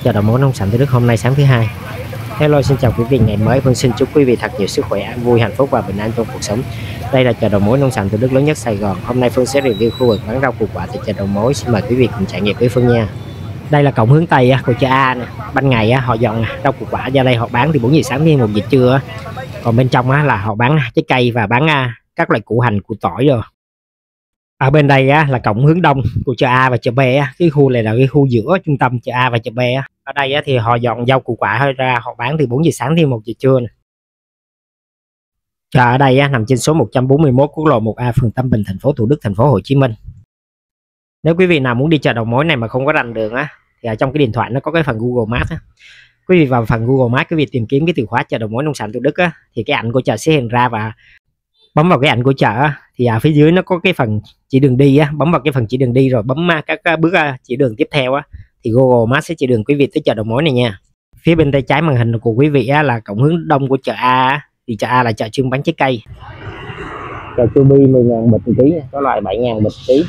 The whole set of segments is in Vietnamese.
Chào đầu mối nông sản Thủ Đức hôm nay sáng thứ hai. Hello, xin chào quý vị ngày mới. Vâng, xin chúc quý vị thật nhiều sức khỏe, an vui, hạnh phúc và bình an trong cuộc sống. Đây là chợ đầu mối nông sản Thủ Đức lớn nhất Sài Gòn. Hôm nay Phương sẽ review khu vực bán rau củ quả tại chợ đầu mối. Xin mời quý vị cùng trải nghiệm với Phương nha. Đây là cổng hướng Tây của chợ A nè. Ban ngày họ dọn rau củ quả ra đây họ bán từ 4 giờ sáng đến 1 giờ trưa. Còn bên trong là họ bán trái cây và bán các loại củ hành, củ tỏi rồi. Ở bên đây là cổng hướng đông của chợ A và chợ B. Cái khu này là cái khu giữa trung tâm chợ A và chợ B. Ở đây thì họ dọn rau củ quả ra họ bán từ 4 giờ sáng đến 1 giờ trưa này. Chợ ở đây nằm trên số 141 quốc lộ 1A, phường Tam Bình, thành phố Thủ Đức, thành phố Hồ Chí Minh. Nếu quý vị nào muốn đi chợ đầu mối này mà không có rành đường thì ở trong cái điện thoại nó có cái phần Google Maps quý vị vào phần Google Maps, quý vị tìm kiếm cái từ khóa chợ đầu mối nông sản Thủ Đức thì cái ảnh của chợ sẽ hiện ra, và bấm vào cái ảnh của chợ thì ở phía dưới nó có cái phần chỉ đường đi bấm vào cái phần chỉ đường đi rồi bấm các bước chỉ đường tiếp theo thì Google Maps sẽ chỉ đường quý vị tới chợ đầu mối này nha. Phía bên tay trái màn hình của quý vị là cổng hướng đông của chợ A. Thì chợ A là chợ chuyên bán trái cây. Chợ chu bi 10.000 bịch một ký, có loại 7.000 bịch ký.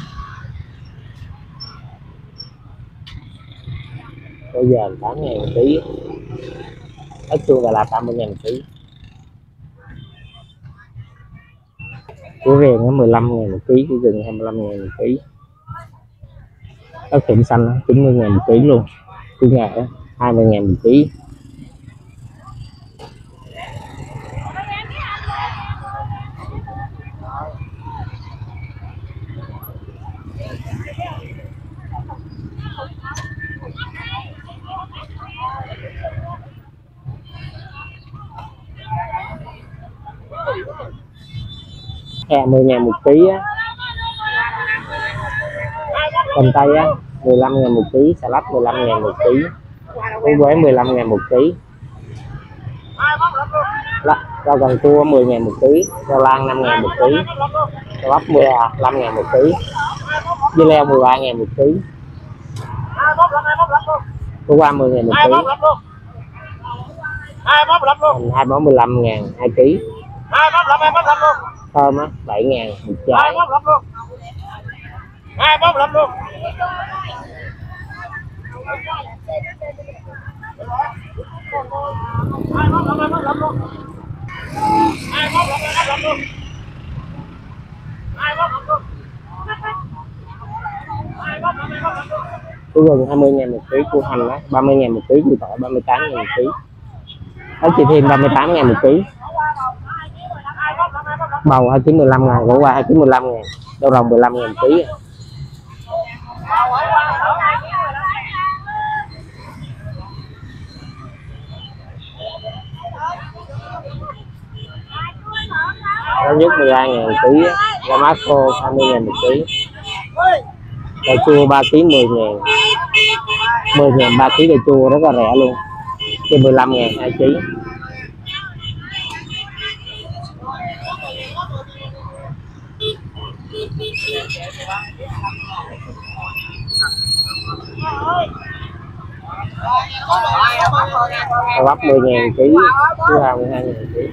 Bây giờ 8.000 một ký. Ớt chuông Đà Lạt 30.000 một ký. Củ rèn 15.000 một ký, củ gừng 25.000 một ký. Ớt thịnh xanh 90.000 một ký luôn. Củ nghệ 20.000 một ký. Hè 10.000 một ký. Cầm tay 15.000 một ký, xà lách 15.000 một ký, củ quế 15.000 một ký, rau cần cua 10.000 một ký, rau lang 5.000 một ký, rau bắp 15.000 một ký, dưa leo 13.000 một ký, củ qua 10.000 một ký, hai bó 15.000 2 ký, thơm 7.000 một trái. Củ gừng 20.000 một ký, củ hành 30.000 một ký, củ tỏi 38.000 một ký, ớt chỉ thiên 38.000 một ký, bầu 2 kg 15.000, khổ qua 2 kg 15.000, đậu rồng 15.000 một ký. Rau nhút 12.000 một ký, rau má khô 20.000 một ký, cà chua 3 kg 10.000, 10.000 3 kg cà chua rất là rẻ luôn, trên 15.000 2 kg. Rau bắp 10.000 một ký, củ hào 12.000 một ký.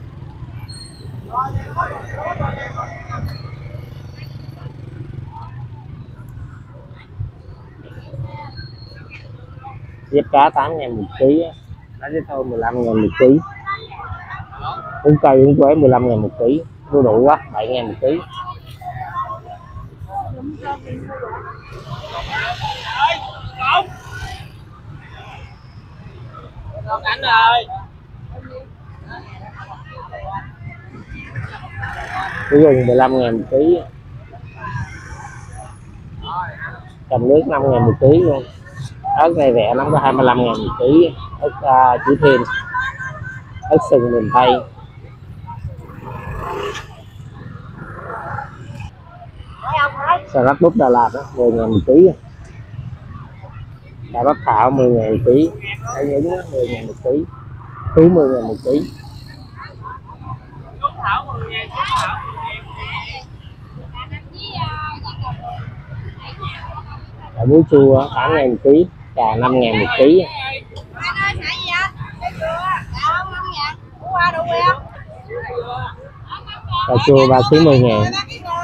Diếp cá 8.000 một ký, lá giấy thơm 15.000 một ký, uống cây uống quế 15.000 một ký, đu đủ 7.000 một ký. Củ gừng 15.000 một ký, cầm nước 5.000 một ký luôn. Ớt này rẻ lắm, có 25.000 một ký. Ớt chỉ thiên, ớt sừng miền Tây, xà lách búp Đà Lạt 10.000 một ký, cà bắp thảo 10.000 một ký, cải nhúng 10.000 một ký, thú 10.000 một ký. Cà muối chua 8.000 một ký, cà 5.000 một ký. Cà chua 3 kg 10.000.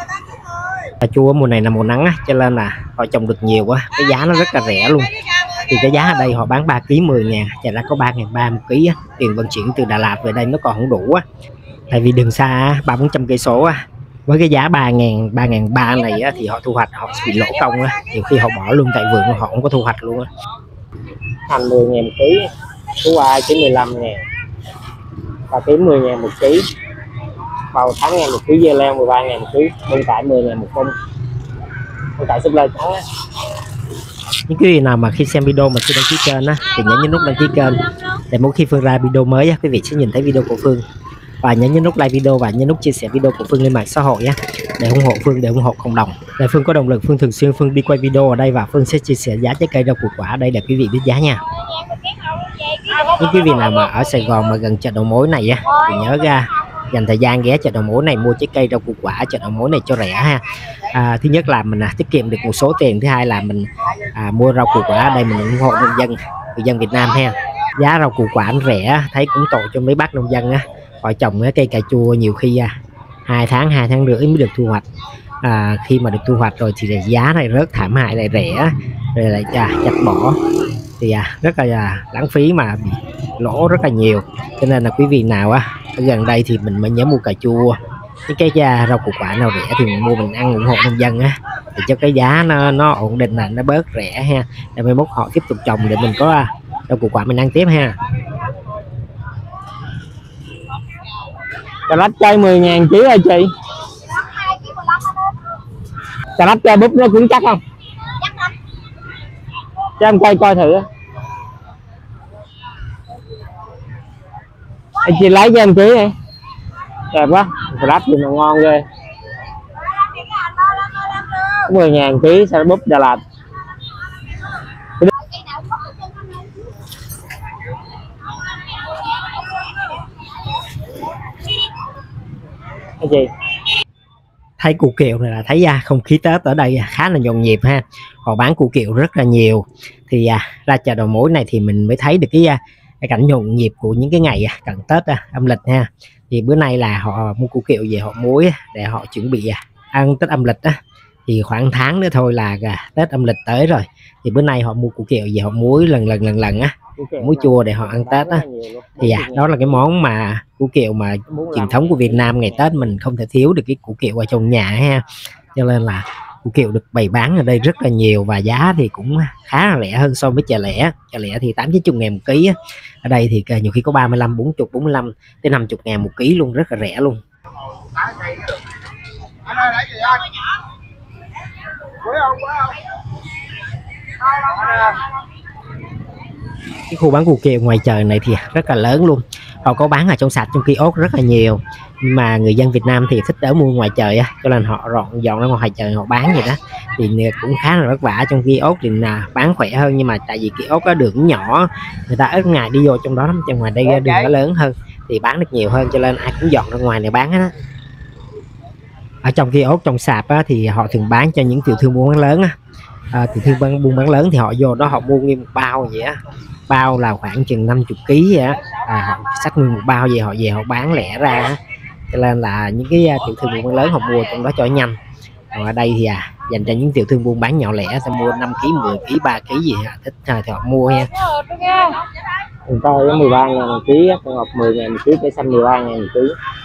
Cà chua mùa này là mùa nắng cho nên là họ trồng được nhiều quá, cái giá nó rất là rẻ luôn. Thì cái giá ở đây họ bán 3 kg 10.000, chả ra có 3.300 một ký á. Tiền vận chuyển từ Đà Lạt về đây nó còn không đủ á, tại vì đường xa 300-400 cây số á. Với cái giá 3.300 này á, thì họ thu hoạch họ bị lỗ công á, nhiều khi họ bỏ luôn tại vườn họ không có thu hoạch luôn á. Hành 10.000 một ký, củ ai chỉ 15.000, và ký 10.000 một ký, bầu 8.000 một ký, dưa leo 13.000 một ký, bông cải 10.000 một cân, bông cải súp lơ trắng á. Những quý vị nào mà khi xem video mà chưa đăng ký kênh á thì nhấn nút đăng ký kênh để mỗi khi Phương ra video mới á, quý vị sẽ nhìn thấy video của Phương, và nhấn nút like video và nhấn nút chia sẻ video của Phương lên mạng xã hội á, để ủng hộ Phương, để ủng hộ cộng đồng, để Phương có động lực. Phương thường xuyên đi quay video ở đây và Phương sẽ chia sẻ giá trái cây rau củ quả ở đây để quý vị biết giá nha. Những quý vị nào mà ở Sài Gòn mà gần chợ đầu mối này á thì nhớ ra dành thời gian ghé chợ đầu mối này mua trái cây rau củ quả chợ đầu mối này cho rẻ ha. Thứ nhất là mình tiết kiệm được một số tiền, thứ hai là mình mua rau củ quả ở đây mình ủng hộ người dân Việt Nam ha. Giá rau củ quả rẻ, thấy cũng tội cho mấy bác nông dân á, họ trồng cái cây cà chua nhiều khi 2 tháng rưỡi mới được thu hoạch. Khi mà được thu hoạch rồi thì giá này rớt thảm hại, lại rẻ rồi lại chặt bỏ thì rất là lãng phí mà bị lỗ rất là nhiều. Cho nên là quý vị nào ở gần đây thì mình mới nhớ mua cà chua, những cái rau củ quả nào rẻ thì mình mua mình ăn, ủng hộ nông dân á, để cho cái giá nó ổn định, là nó bớt rẻ ha, để mai mốt họ tiếp tục trồng để mình có rau củ quả mình ăn tiếp ha. Cà rách chơi 10.000 ký ơi chị. Cà rách chơi búp nó cứng chắc không? Cho em coi thử. Chị lấy cho em ký đi. Đẹp quá, cà rách thì nó ngon ghê. 10.000 ký sao búp Đà Lạt. Cái gì? Thấy củ kiệu này là thấy không khí Tết ở đây khá là nhộn nhịp ha. Họ bán củ kiệu rất là nhiều. Thì ra chợ đầu mối này thì mình mới thấy được cái cảnh nhộn nhịp của những cái ngày cận Tết âm lịch ha. Thì bữa nay là họ mua củ kiệu về họ muối để họ chuẩn bị ăn Tết âm lịch á. Thì khoảng tháng nữa thôi là Tết âm lịch tới rồi. Thì bữa nay họ mua củ kiệu về họ muối lần á, muối chua để họ ăn Tết á. Thì đó là cái món mà củ kiệu mà truyền thống của Việt Nam, ngày Tết mình không thể thiếu được cái củ kiệu ở trong nhà ha. Cho nên là củ kiệu được bày bán ở đây rất là nhiều, và giá thì cũng khá là rẻ hơn so với chợ lẻ. Chợ lẻ thì 8-90 ngàn một ký á. Ở đây thì nhiều khi có 35, 40, 45 tới 50 ngàn một ký luôn, rất là rẻ luôn. Cái khu bán củ kiệu ngoài chợ này thì rất là lớn luôn. Họ có bán ở trong sạch, trong kiosk rất là nhiều. Nhưng mà người dân Việt Nam thì thích đỡ mua ngoài chợ á, cho nên họ dọn ra ngoài chợ họ bán vậy đó. Thì cũng khá là vất vả. Trong kiosk thì bán khỏe hơn, nhưng mà tại vì kiosk có đường nhỏ, người ta ít ngày đi vô trong đó lắm. Trong ngoài đây đường nó lớn hơn thì bán được nhiều hơn, cho nên ai cũng dọn ra ngoài này bán á. Ở trong kiosk, trong sạp á, thì họ thường bán cho những tiểu thương buôn bán lớn á. Tiểu thương buôn bán lớn thì họ vô đó họ mua nguyên một bao vậy á, bao là khoảng chừng 50 kg vậy á, họ xách nguyên một bao về họ bán lẻ ra á. Cho nên là những cái tiểu thương buôn bán lớn họ mua trong đó cho nhanh. Còn ở đây thì dành cho những tiểu thương buôn bán nhỏ lẻ, ta mua 5 kg, 10 kg, 3 kg gì thích thì họ mua nha. Con coi có 13.000 một ký, con ngọc 10.000 một ký, cây xanh 13.000 một ký.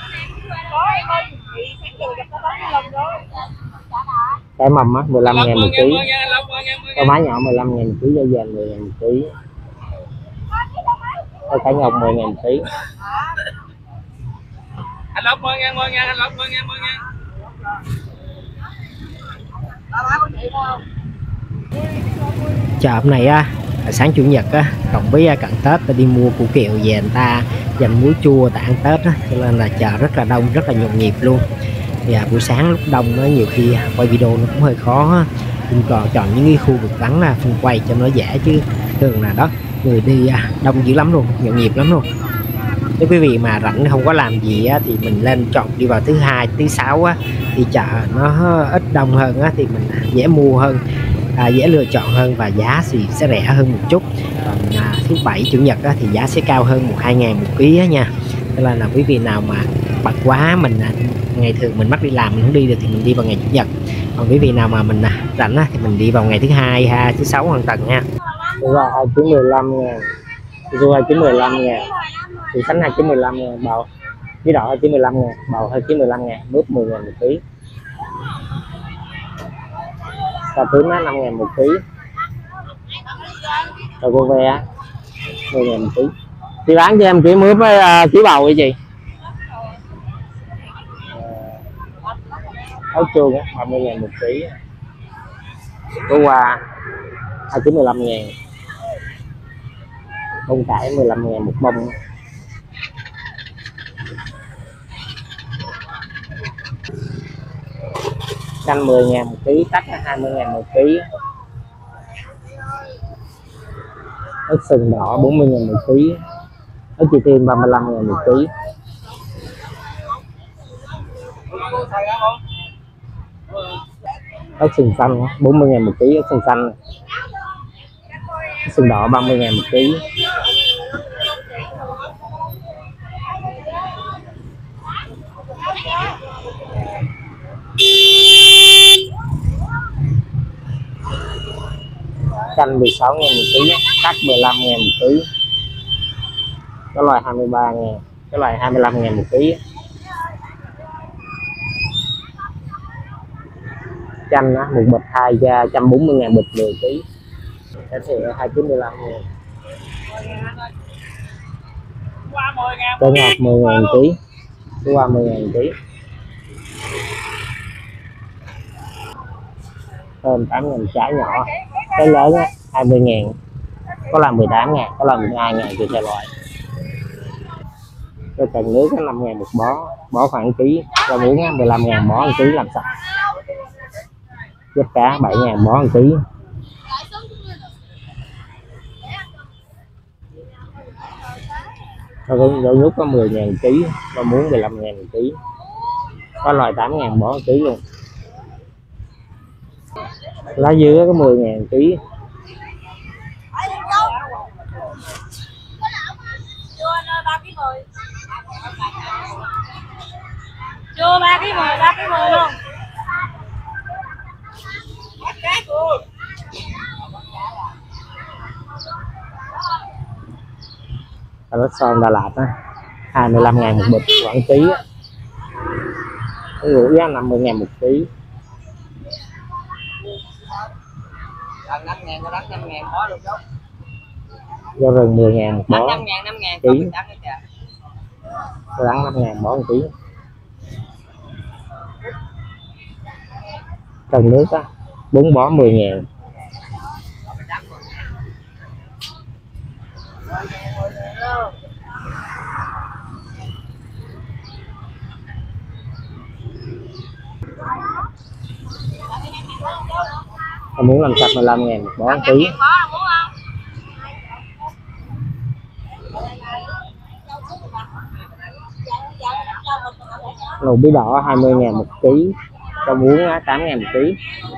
Cái mầm á 15.000 một ký, cái má nhỏ 15.000 một ký, dây dàn 10.000 một ký, cái ngọc 10.000 một ký. Anh Lộc 10.000, anh Lộc 10.000. Chợ hôm này sáng chủ nhật cộng với cận Tết ta đi mua củ kiệu về, người ta dành muối chua ta ăn Tết cho nên là chợ rất là đông, rất là nhộn nhịp luôn. Thì buổi sáng lúc đông nhiều khi quay video nó cũng hơi khó, mình còn chọn những cái khu vực vắng Phương quay cho nó dễ, chứ thường là đó người đi đông dữ lắm luôn, nhộn nhịp lắm luôn. Nếu quý vị mà rảnh không có làm gì thì mình lên chọn đi vào thứ Hai, thứ Sáu thì chợ nó ít đông hơn thì mình dễ mua hơn, dễ lựa chọn hơn, và giá thì sẽ rẻ hơn một chút. Còn thứ Bảy, Chủ nhật thì giá sẽ cao hơn 1-2 ngàn một ký nha. Cho nên là quý vị nào mà bận quá, mình ngày thường mình bắt đi làm mình không đi được thì mình đi vào ngày Chủ nhật. Còn quý vị nào mà mình rảnh thì mình đi vào ngày thứ Hai, thứ Sáu hoàn toàn nha. Đúng rồi, 2,15 ngàn. Ru 2,15 ngàn. Thì Khánh 2,15 ngàn. Bầu bí đỏ 2,15 ngàn. Bầu 2,15 ngàn. Mướp 10 ngàn một ký. Cà tím 5 ngàn một ký. Rồi cô ve 10 ngàn một ký. Chị bán cho em ký mướp với ký bầu vậy chị? Ấu chuông 30 ngàn một ký. Có qua 2,15 ngàn. Bông cải 15 ngàn một bông. Chanh 10 ngàn một ký. Tắc 20 ngàn một ký. Ớt sừng đỏ 40 ngàn một ký. Ớt chi tiên 35 ngàn một ký. Ớt sừng xanh 40 ngàn một ký. Ớt sừng xanh. Ớt sừng đỏ 30 ngàn một ký. Chanh 16 ngàn một ký. Cắt 15 ngàn một ký. Cái loại 23 ngàn. Cái loại 25 ngàn một ký. Chanh á, một bịch 2 ra 140 ngàn bịch 10 ký. Cái thì 2,15 ngàn. Cái ngọt 10 ngàn một ký. Cái qua 10 ngàn một ký. Thơm 8 ngàn trái nhỏ. Cái lớn á 20 ngàn. Có là 18 ngàn. Có là 12 ngàn tùy theo loại. Cái cần nước 5 ngàn một bó. Bó khoảng ký. Rau muống 15 ngàn bó 1 ký làm sạch. Giáp cá 7 ngàn bó 1 ký. Rau nhút có 10 ngàn ký. Rau muống 15 ngàn 1 ký. Có loại 8 ngàn bó 1 ký luôn. Lá dứa có 10 ngàn ký. Chưa 3 kg 10, 3 kg 10 luôn. Cà rốt son Đà Lạt á 25 ngàn một bịch khoảng ký á. Cái rủ giá 50 ngàn một ký. Rau rừng 10 ngàn một bó. 5 ngàn ký. Rau đắng 5 ngàn bó 1 ký. Cần nước á 4 bó 10 ngàn. Em muốn làm sạch 15 ngàn một bó 1 ký. Lầu bí đỏ 20 ngàn một ký. Rau muống 8 ngàn một ký.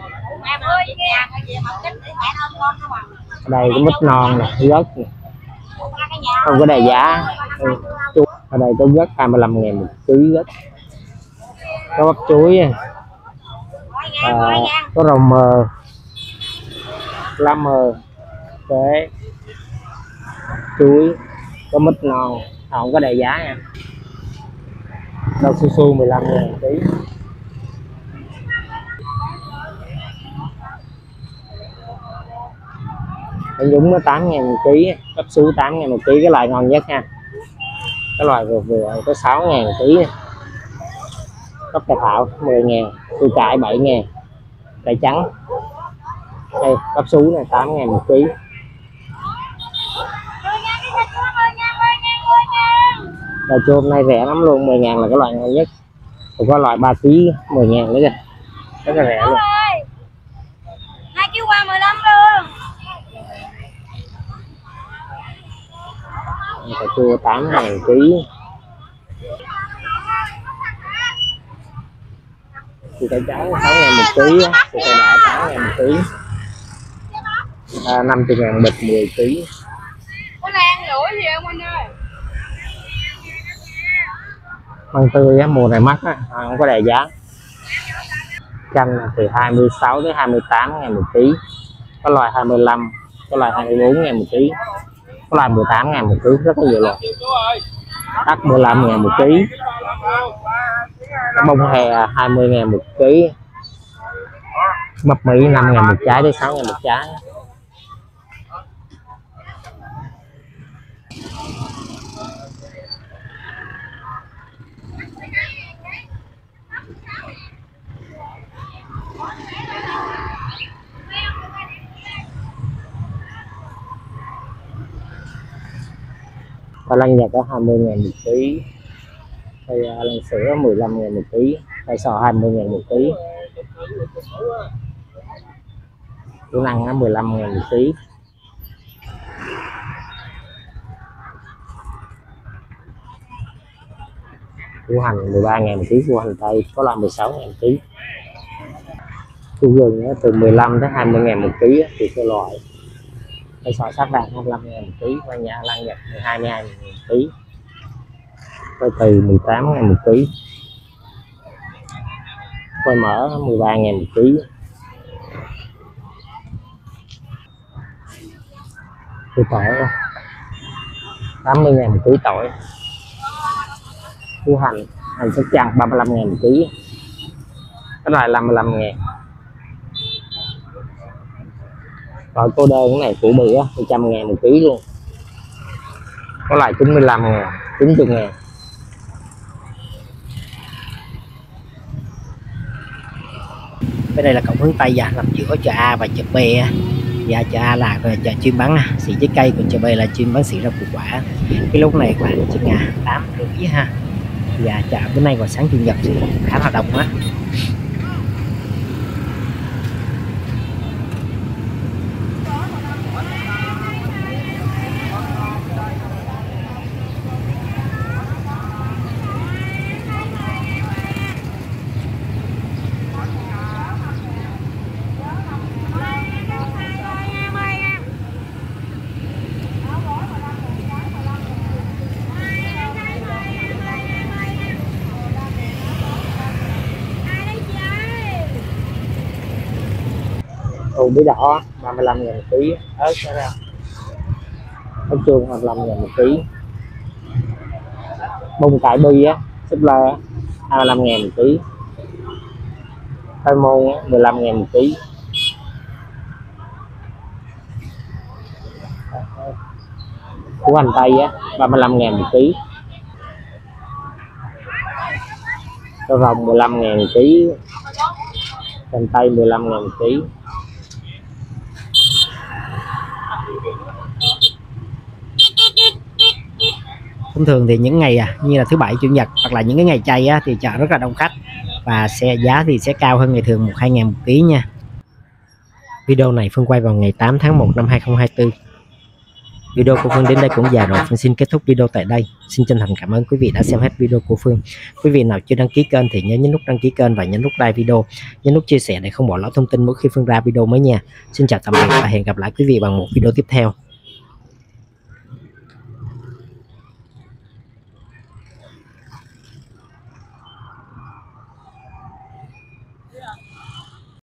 Ở đây có mít non nè, gớt nè. Không có đề giá. Ở đây có gớt 25 ngàn một ký gớt. Có bắp chuối. Có rau mờ. Lá mờ. Thế. Chuối. Có mít non. Không có đề giá nha. Đậu su su 15 ngàn một ký. Bánh dúng nó 8 ngàn một ký. Bắp sú 8 ngàn một ký. Cái loại ngon nhất nha. Cái loại vừa vừa có 6 ngàn một ký. Cốc cà thảo 10 ngàn. Củ cải 7 ngàn. Cải trắng đây, bắp sú này 8 ngàn một ký. Cà chua hôm nay rẻ lắm luôn, 10 ngàn là cái loại ngon nhất. Còn có loại 3 kg 10 ngàn nữa kìa, rất là rẻ luôn. 2 kg qua 15 luôn. Cà chua 8 ngàn ký. Củ cải trắng 6 ngàn một ký, củ cải đỏ 8 ngàn một ký. 50 ngàn bịch 10 ký. Có lan rủi gì không anh ơi? Măng tươi á, mùa này mắc á, không có đề giá. Chanh từ 26 đến 28 ngàn một ký, có loại 25, có loại 24.000 một ký, có loại 18.000 một ký, rất là nhiều loại. Tắc 15.000 một ký, bông hè 20.000 một ký, mập Mỹ 5.000 một trái đến 6.000 một trái. Khoai lang Nhật có 20.000 một ký, cây lang sữa 15.000 một ký, cây sò 20.000 một ký, củ năng 15.000 một ký, củ hành 13.000 một ký, củ hành tây có loại 16.000 một ký, củ gừng từ 15 đến 20.000 một ký thì cái loại. Cây sò sát vàng 25.000 một ký, khoai lang Nhật 22.000 một ký, khoai từ 18.000 một ký, khoai mỡ 13.000 một ký, cây tỏi 80.000 một ký tỏi, củ hành Sóc Trăng 35.000 một ký, cái này 55.000. Rồi cô đơn cái này củ bự á 100.000 một ký luôn, có lại 95.000, 90.000. Bên đây là cổng hướng Tây nằm giữa chợ A và chợ B. Và chợ A là chợ chuyên bán xỉ trái cây, còn chợ B là chuyên bán xỉ rau củ quả. Cái lúc này khoảng chừng 8:30 ha. Và chợ bữa nay vào sáng chủ nhật thì khá là đông á. Bí đỏ 35.000 một ký, ớt chuông 25.000 một ký, bông cải bi á, súp lơ 25.000 một ký, khoai môn 15.000 một ký, củ hành tây á 35.000 một ký, rau rồng 15.000 một ký, hành tây 15.000 một ký. Thông thường thì những ngày như là thứ Bảy, Chủ nhật hoặc là những cái ngày chay thì chợ rất là đông khách và giá thì sẽ cao hơn ngày thường 1-2 ngàn một ký nha. Video này Phương quay vào ngày 8 tháng 1 năm 2024. Video của Phương đến đây cũng dài rồi, Phương xin kết thúc video tại đây. Xin chân thành cảm ơn quý vị đã xem hết video của Phương. Quý vị nào chưa đăng ký kênh thì nhớ nhấn nút đăng ký kênh và nhấn nút like video, nhấn nút chia sẻ để không bỏ lỡ thông tin mỗi khi Phương ra video mới nha. Xin chào tạm biệt và hẹn gặp lại quý vị bằng một video tiếp theo.